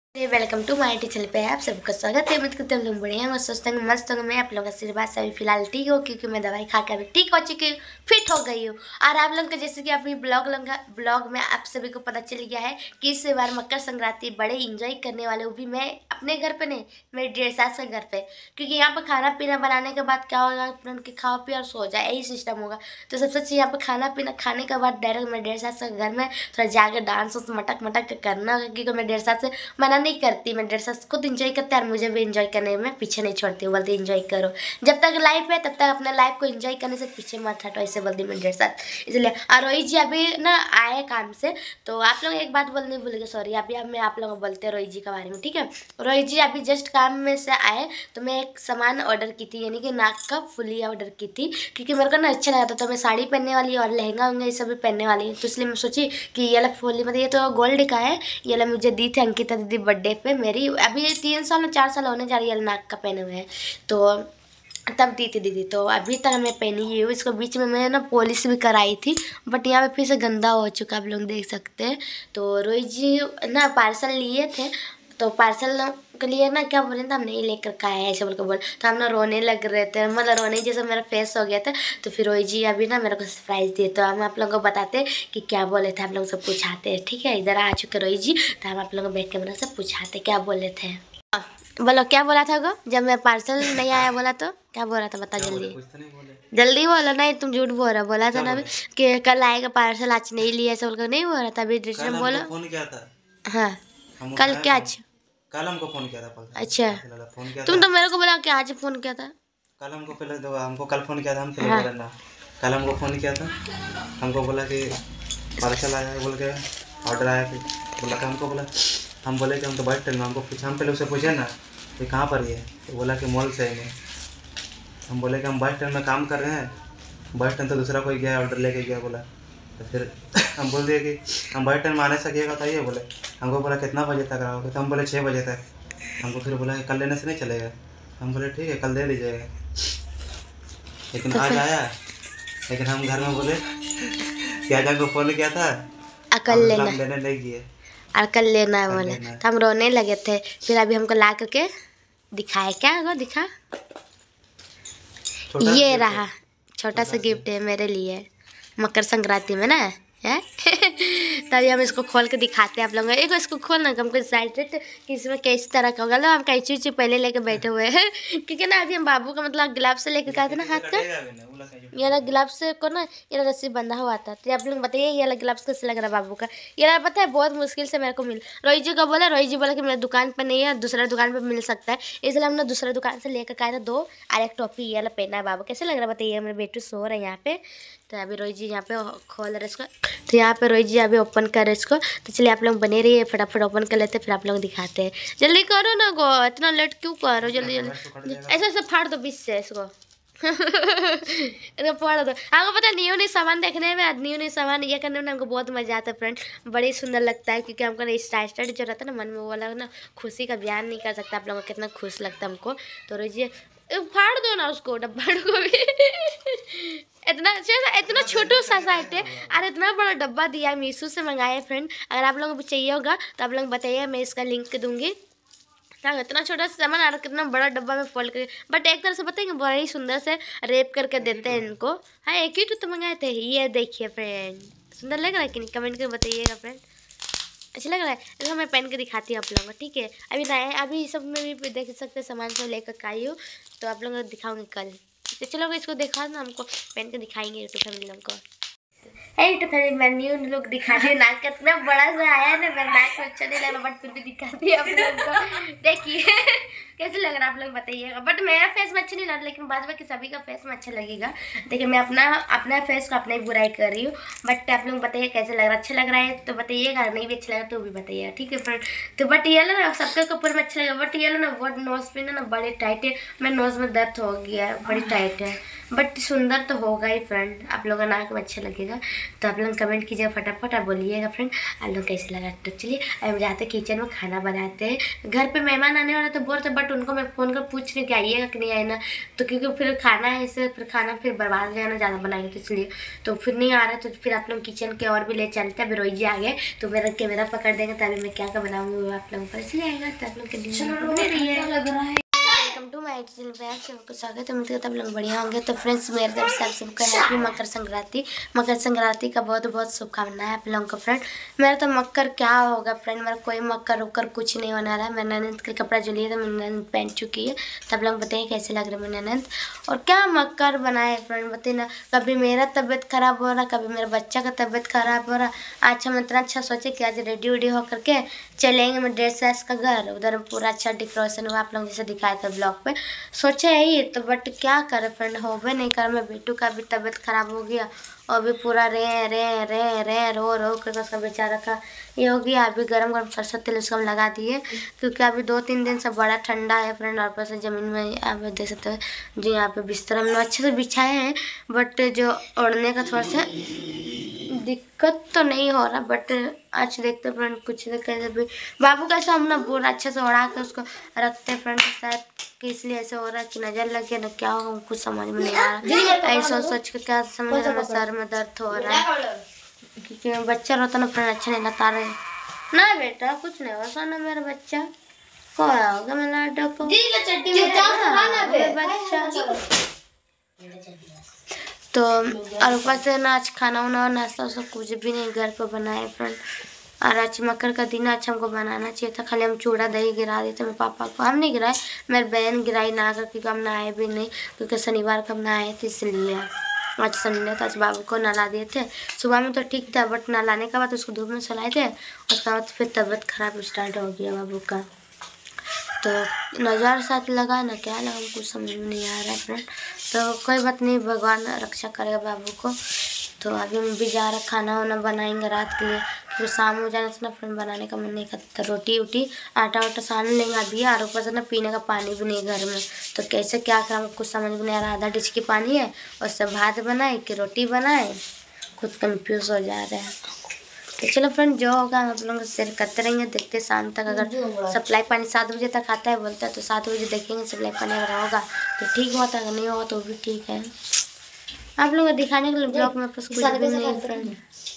Welcome to my channel पे आप सबका स्वागत है। उम्मीद करते हैं लोग बढ़िया हैं, मस्त मस्त होंगे। मैं आप लोगों का आशीर्वाद से अभी फिलहाल ठीक हो, क्योंकि मैं दवाई खा के अभी ठीक हो चुकी हूँ, फिट हो गई हूँ। और आप लोगों का जैसे कि अभी ब्लॉग में आप सभी को पता चल गया है कि इस बार मकर संक्रांति बड़े इंजॉय करने वाले, वो भी मैं अपने घर पे नहीं, मेरे डेढ़ सास के घर पे, क्योंकि यहाँ पर खाना पीना बनाने के बाद क्या होगा, उनके खाओ पियो और सो जाए, यही सिस्टम होगा। तो सबसे अच्छी यहाँ पर खाना पीना खाने के बाद डायरेक्ट मेरे डेढ़ सास के घर में थोड़ा जाकर डांस मटक मटक करना होगा, क्योंकि मैं डेढ़ सास से मना नहीं करती। मैं डेढ़ सास खुद इंजॉय करते हैं और मुझे भी इंजॉय करने में पीछे नहीं छोड़ती हूँ। बोलती इंजॉय करो, जब तक लाइफ है तब तक अपना लाइफ को इंजॉय करने से पीछे मत हटो, ऐसे बोलती मैं डेढ़ सास। इसलिए और रोहित जी अभी ना आए काम से, तो आप लोग एक बात बोलने भूल गए, सॉरी। अभी अब मैं आप लोगों को बोलते हैं रोहित जी के बारे में, ठीक है। रोहित जी अभी जस्ट काम में से आए, तो मैं एक सामान ऑर्डर की थी, यानी कि नाक का फुलिया ऑर्डर की थी, क्योंकि मेरे को ना अच्छा लगा था। तो मैं साड़ी पहनने वाली और लहंगा उंगा ये सब भी पहनने वाली हूँ, तो इसलिए मैं सोची कि ये वाला फुली, मतलब ये तो गोल्ड का है, ये वाला मुझे दी थी अंकिता दीदी बर्थडे पे मेरी। अभी 3 साल 4 साल होने जा रही है नाक का पहने हुए हैं, तो तब दी थी दीदी। तो अभी तक मैं पहनी ही हूँ इसको। बीच में मैं ना पॉलिश भी कराई थी, बट यहाँ पे फिर से गंदा हो चुका, आप लोग देख सकते हैं। तो रोहित जी ना पार्सल लिए थे, तो पार्सल के लिए ना क्या बोले थे, हम नहीं लेकर का है ऐसे बोल के बोल, तो हम ना रोने लग रहे थे, मतलब रोने जैसा मेरा फेस हो गया था। तो फिर रोहित जी अभी ना मेरे को सरप्राइज़ दिए, तो हम आप लोगों को बताते कि क्या बोले थे। आप लोग सब पूछाते हैं, ठीक है। इधर आ चुके रोहित जी, तो हम आप लोगों को बैठ के मेरे से पूछाते क्या बोले थे। बोलो क्या बोला था गो, जब मैं पार्सल नहीं आया बोला तो क्या बोला था, बता जल्दी जल्दी बोलो। नहीं तुम झूठ बोल रहे हो, बोला था ना अभी कि कल आएगा पार्सल, आज नहीं लिया ऐसा बोलकर नहीं बोल रहा था अभी डिस्टर्ब बोलो। फोन किया था। हाँ कल क्या आज? कल हमको फोन किया था। अच्छा फोन किया तुम था। तो मेरे को बोला कि आज फोन किया था। कल हमको पहले तो हमको कल फोन किया था, हम पहले बोला ना। कल हमको फोन किया था, हमको बोला कि पार्सल आया बोल के, ऑर्डर आया, फिर बोला था हमको, बोला हम बोले कि हम तो बस स्टैंड में, हमको पूछा, हम पहले उसे पूछे ना कि कहाँ पर ये, तो बोला कि मॉल से है। हम बोले कि हम बस स्टैंड में काम कर रहे हैं, बस स्टैंड तो दूसरा कोई गया ऑर्डर लेके गया, बोला। तो फिर हम बोल दिए कि हम बस स्टैंड में आने सकिएगा तो आइए, बोले। हमको बोला कितना बजे तक आओगे, तो हम बोले 6 बजे तक। हमको फिर बोला कि कल लेने से नहीं चलेगा, हम बोले ठीक है कल दे दीजिएगा। लेकिन आज आया, लेकिन हम घर में बोले कि आज हमको फ़ोन किया था, कल लेना लेने नहीं गए और कल लेना है बोले, तो हम रोने लगे थे। फिर अभी हमको ला करके दिखाए, क्या होगा दिखा, ये रहा छोटा सा गिफ्ट है मेरे लिए मकर संक्रांति में ना है। तभी हम इसको खोल के दिखाते हैं आप लोगों को। एक इसको खोलना हमको एक्साइटेड कि इसमें किस तरह का होगा। लो हम कैची उची पहले लेके बैठे हुए हैं, क्योंकि ना अभी हम बाबू का मतलब ग्लव्स से लेकर गए थे ना हाथ का, ये वाला ग्लव्स को ना ये वाला रस्सी बंधा हुआ था। तो आप लोग बताइए ये वाला ग्लव्स कैसे लग रहा है बाबू का। ये वाला पता है बहुत मुश्किल से मेरे को मिल, रोहित जी को बोला, रोहित जी बोला कि मेरे दुकान पर नहीं है, दूसरा दुकान पर मिल सकता है, इसलिए हमने दूसरा दुकान से लेकर गए थे 2 और एक टॉपी ये वाला पहना है बाबू। कैसे लग रहा है बताइए, मेरे बेटू सो रहे हैं यहाँ पे। तो अभी रोहित जी यहाँ पे खोल रहे इसको, तो यहाँ पे रोहित जी अभी ओपन कर रहे इसको। तो चलिए आप लोग बने रहिए, फटाफट ओपन कर लेते, फिर आप लोग दिखाते हैं। जल्दी करो ना गो, इतना लेट क्यों करो, जल्दी जल्दी ऐसे ऐसे फाड़ दो बीच से इसको। इसको फाड़ दो। हमको पता न्यू न्यू सामान देखने में, न्यू न्यू सामान ये करने में हमको बहुत मज़ा आता है फ्रेंड, बड़ी सुंदर लगता है, क्योंकि हमको ना स्टार्ट जो रहता है ना मन में, वो वाला ना खुशी का बयान नहीं कर सकता आप लोगों को कितना खुश लगता है हमको। तो रोहित जी फाड़ दो ना उसको, डब्बा को भी। इतना छोटा सा साइट है और इतना बड़ा डब्बा दिया है, मीशो से मंगाया है फ्रेंड। अगर आप लोगों को चाहिए होगा तो आप लोग बताइए, मैं इसका लिंक दूंगी। इतना छोटा सा सामान और कितना बड़ा डब्बा में फोल्ड करके, बट एक तरह से बताएंगे बड़ी सुंदर से रेप करके देते हैं इनको। हाँ एक ही तो मंगाए थे, ये देखिए फ्रेंड, सुंदर लग रहा है कि नहीं, कमेंट करके बताइएगा फ्रेंड, अच्छा लग रहा है। इसको मैं पहन के दिखाती हूँ आप लोगों को, ठीक है। अभी नया अभी सब में भी देख सकते सामान सब लेकर आई हूँ, तो आप लोगों को दिखाऊंगी कल। तो चलो इसको दिखा ना, हमको पहन के दिखाएंगे यूट्यूब फैमिली लोगों को। तो फिर मैं न्यू लोग दिखाती हूँ, नाक कितना बड़ा सा आया है ना, मेरा नाक को अच्छा नहीं लग रहा, बट फिर भी दिखाती है आप लोगों को। देखिए कैसे लग रहा है आप लोग बताइएगा, बट मेरा फेस में अच्छा नहीं लग रहा, लेकिन बाद बाकी सभी का फेस में अच्छा लगेगा। देखिए मैं अपना फेस को अपना ही बुराई कर रही हूँ, बट आप लोग बताइए कैसे लग रहा है, अच्छा लग रहा है तो बताइएगा, नहीं भी अच्छा लगा तो भी बताइएगा, ठीक है फ्रेंड। तो बट ये लो ना सबके ऊपर में अच्छा लगेगा, बट ये लो ना वो नोज पे ना बड़े टाइट है, मेरे नोज में दर्द हो गया है, बड़ी टाइट है। बट सुंदर तो होगा ही फ्रेंड, आप लोगों को नाक में अच्छा लगेगा तो आप लोग कमेंट कीजिएगा फटाफट और बोलिएगा फ्रेंड आप लोग कैसे लगा। तो चलिए अब जाते किचन में खाना बनाते हैं। घर पे मेहमान आने वाला तो बोल थे, बट उनको मैं फ़ोन कर पूछ रही कि आइएगा कि नहीं आए ना, तो क्योंकि फिर खाना है इसे फिर खाना फिर बर्बाद हो जाना ज़्यादा बनाएंगे तो इसलिए तो फिर नहीं आ रहा, तो फिर आप लोग किचन के और भी ले चलते हैं। रोई जी आ गए तो मेरा कैमरा पकड़ देंगे तभी मैं क्या क्या बनाऊँगी वो आप लोगों पर इसलिए आएगा तो आप लोग के वेलकम टू माय चैनल पे आप सबको स्वागत है। उम्मीद करता हूँ आप लोग बढ़िया होंगे। तो फ्रेंड्स मेरे तरफ से आप सबको हैप्पी मकर संक्रांति का बहुत बहुत शुभकामनाएं आप लोगों को फ्रेंड। मेरा तो मकर क्या होगा फ्रेंड, मेरा कोई मकर उकर कुछ नहीं होने रहा है। मैंने ननद के कपड़ा जो लिए था मैंने ननद पहन चुकी है, तो आप लोग बताइए कैसे लग रहे हैं मेरे ननद और क्या मकर बनाए फ्रेंड बताइए ना। कभी मेरा तबीयत खराब हो रहा, कभी मेरे बच्चा का तबीयत खराब हो रहा। आज हम इतना अच्छा सोचे कि आज रेडी वेडी होकर के चलेंगे मैं ड्रेस का घर, उधर पूरा अच्छा डेकोरेशन हुआ आप लोग जैसे दिखाए थे ब्लॉग पे। सोचे यही तो बट क्या करे फ्रेंड, हो भी नहीं कर। मैं बेटू का भी तबीयत खराब हो गया और भी पूरा रे रो कर उसका बेचारा का ये हो गया। अभी गरम सरसों तेल उसको हम लगा दिए क्योंकि अभी 2-3 दिन से बड़ा ठंडा है फ्रेंड। और ऊपर से ज़मीन में आप देख सकते हो जो यहाँ पे बिस्तर हमने अच्छे से बिछाए हैं, बट जो ओढ़ने का थोड़ा सा दिक्कत तो नहीं हो रहा, बट आज देखते फ्रेंड कुछ तो कैसे भी बाबू कैसे हम ना पूरा अच्छे से ओढ़ा के उसको रखते फ्रेंड। शायद कि इसलिए ऐसे हो रहा है कि नज़र लगे ना क्या होगा कुछ समझ में नहीं आ रहा। ऐसा सोच के क्या समझ रहा, सर में दर्द हो रहा है क्योंकि बच्चा रोता ना फ्रेंड अच्छा नहीं लगता रहे ना। बेटा कुछ नहीं होगा ना मेरा बच्चा को होगा मेरा लाडो को बच्चा। तो और ऊपर से ना आज खाना वाना नाश्ता सब कुछ भी नहीं घर पर बनाए फ्रेंड। और आज मकर का दिन आज हमको बनाना चाहिए था, खाली हम चूड़ा दही गिरा देते मेरे पापा को। हम नहीं गिराए, मेरी बहन गिराई ना कर क्योंकि हम नहाए भी नहीं क्योंकि शनिवार को हम नहाए थे इसलिए। आज संडे था, आज बाबू को नहला दिए थे। सुबह में तो ठीक था बट नहलाने के बाद उसको धूप में सुलाए थे, उसके बाद फिर तबीयत खराब स्टार्ट हो गया बाबू का। तो नज़र साथ लगा ना क्या लगा कुछ समझ में नहीं आ रहा है फ्रेंड। तो कोई बात नहीं, भगवान रक्षा करेगा बाबू को। तो अभी हम भी जा रहे खाना वाना बनाएंगे रात के लिए क्योंकि शाम हो जाने से ना फ्रेंड बनाने का मन नहीं करता। रोटी वोटी आटा वाटा सान लेंगे अभी, और ऊपर से ना पीने का पानी भी नहीं घर में, तो कैसे क्या करें कुछ समझ में नहीं आ रहा। आधा डिश की पानी है उससे भात बनाए कि रोटी बनाए, खुद कन्फ्यूज़ हो जा रहे हैं। तो चलो फ्रेंड जो होगा हम आप लोग शेयर करते रहेंगे, देखते शाम तक। अगर सप्लाई पानी 7 बजे तक आता है बोलता है तो 7 बजे देखेंगे सप्लाई पानी अगर होगा तो ठीक होता है, अगर नहीं होगा तो भी ठीक है। आप लोगों को दिखाने के लिए ब्लॉग में पास कुछ भी नहीं है फ्रेंड,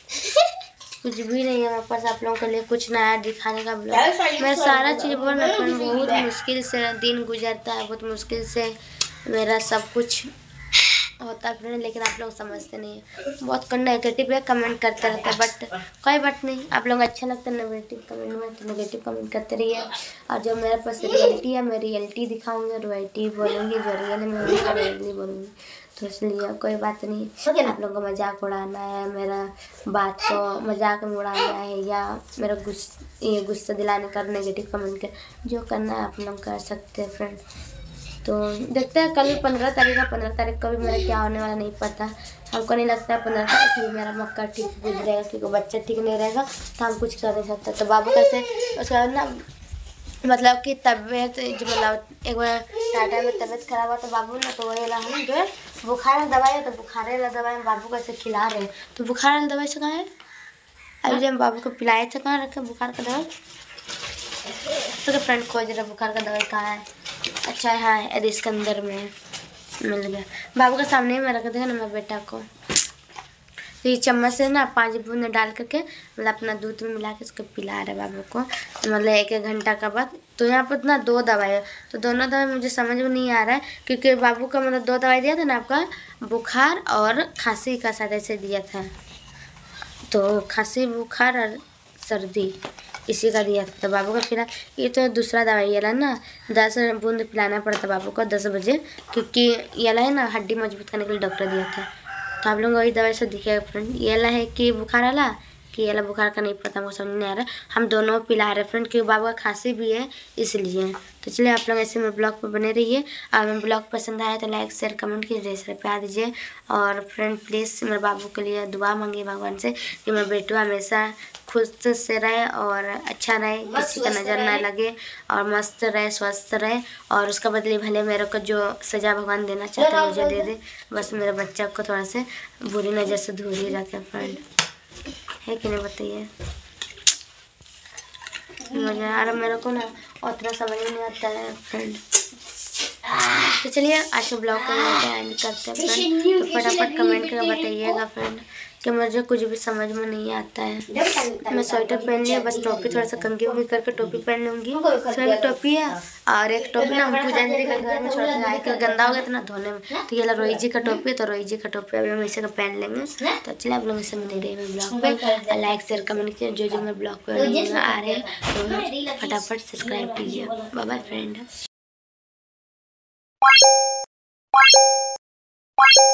कुछ भी नहीं है मेरे पास आप लोगों के लिए कुछ नया दिखाने का ब्लॉग। मैं सारा चीज़ बोल रहा फ्रेंड, बहुत मुश्किल से दिन गुजरता है, बहुत मुश्किल से मेरा सब कुछ होता है फ्रेंड, लेकिन आप लोग समझते नहीं है। बहुत नेगेटिव है कमेंट करते रहते हैं, बट कोई बात नहीं, आप लोग अच्छा लगता है नेगेटिव कमेंट में तो नेगेटिव कमेंट करते रहिए। और जो मेरे पास रियलिटी है मैं रियलिटी दिखाऊंगी, रियलिटी बोलूँगी, जो रियल है मैं रियलिटी बोलूँगी। तो इसलिए कोई बात नहीं, आप लोगों को मजाक उड़ाना है, मेरा बात को मजाक में उड़ाना है या मेरा गुस्सा दिलाने का नेगेटिव कमेंट कर जो करना है आप लोग कर सकते हैं फ्रेंड। तो देखते हैं कल 15 तारीख है, 15 तारीख को भी मेरा क्या होने वाला नहीं पता। हमको नहीं लगता है 15 तारीख को भी मेरा मक्का ठीक गुजरेगा क्योंकि बच्चा ठीक नहीं रहेगा तो हम कुछ कर नहीं सकते। तो बाबू कैसे उसके बाद ना मतलब कि तबीयत जो मतलब एक बार टाटा में तबीयत खराब हुआ तो बाबू ना तो वही वाला हम जो है बुखार वाला दवाई है, तो बुखार वाला दवाई हम बाबू को ऐसे खिला रहे हैं। तो बुखार वाला दवाई से कहाँ है, अभी जब हम बाबू को पिलाए थे कहाँ रखे बुखार का दवाई, तो फ्रेंड खोज रहे बुखार का दवाई कहाँ है। अच्छा है हाँ यदि इसके अंदर में मिल गया, बाबू के सामने में रख देगा ना मेरे बेटा को। तो ये चम्मच से ना 5 बूंद डाल करके मतलब अपना दूध में मिला के उसको पिला रहे बाबू को, मतलब 1-1 घंटा का बाद। तो यहाँ पर ना 2 दवाई है, तो दोनों दवाई मुझे समझ में नहीं आ रहा है क्योंकि बाबू का मतलब 2 दवाई दिया था ना आपका, बुखार और खांसी का साथ ऐसे दिया था। तो खांसी बुखार और सर्दी इसी का दिया था। तो बाबू का फिलहाल ये तो दूसरा दवाई ये ना 10 बूंद पिलाना पड़ता बाबू को 10 बजे क्योंकि ये है ना हड्डी मजबूत करने के लिए डॉक्टर दिया था। तो आप लोग वही दवाई से दिखेगा फ्रेंड, ये है कि बुखार वाला कि ये वाला बुखार का नहीं पता, हमको समझ नहीं आ रहा है। हम दोनों पिला रहे फ्रेंड, क्योंकि बाबू का खांसी भी है इसलिए। तो चलिए आप लोग ऐसे मेरे ब्लॉग पर बने रहिए। और मेरे ब्लॉग पसंद आया तो लाइक शेयर कमेंट कीजिए, से प्यार दीजिए। और फ्रेंड प्लीज़ मेरे बाबू के लिए दुआ मांगिए भगवान से कि मेरा बेटू हमेशा खुश से रहे और अच्छा रहे, किसी का नज़र ना लगे और मस्त रहे, स्वस्थ रहे। और उसका बदले भले मेरे को जो सज़ा भगवान देना चाहते हैं मुझे दे दे, बस मेरे बच्चा को थोड़ा से बुरी नज़र से दूर ही रखे फ्रेंड, है कि नहीं बताइए। मुझे यार मेरे को ना उतना समझ नहीं आता है फ्रेंड। तो चलिए आज के ब्लॉग को एंड करते हैं फ्रेंड। तो फटाफट कमेंट करके बताइएगा फ्रेंड कि मुझे कुछ भी समझ में नहीं आता है। मैं स्वेटर पहन लिया, बस टोपी थोड़ा सा कंघी उंगी करके टोपी पहन लूँगी। इसमें भी टोपी है और एक टोपी ना हम पूजा जी के घर में छोड़ के आए कि गंदा हो गया था ना धोने में, तो ये रोही जी का टोपी है, तो रोही जी का टोपी अभी हम इसे का पहन लेंगे। तो चलिए आप लोग इसे मिल रहे हैं ब्लॉग पे, लाइक शेयर कमेंट कीजिए। जो जो मेरे ब्लॉग पे आ रहे हैं तो फटाफट सब्सक्राइब कीजिए। Bye bye friend.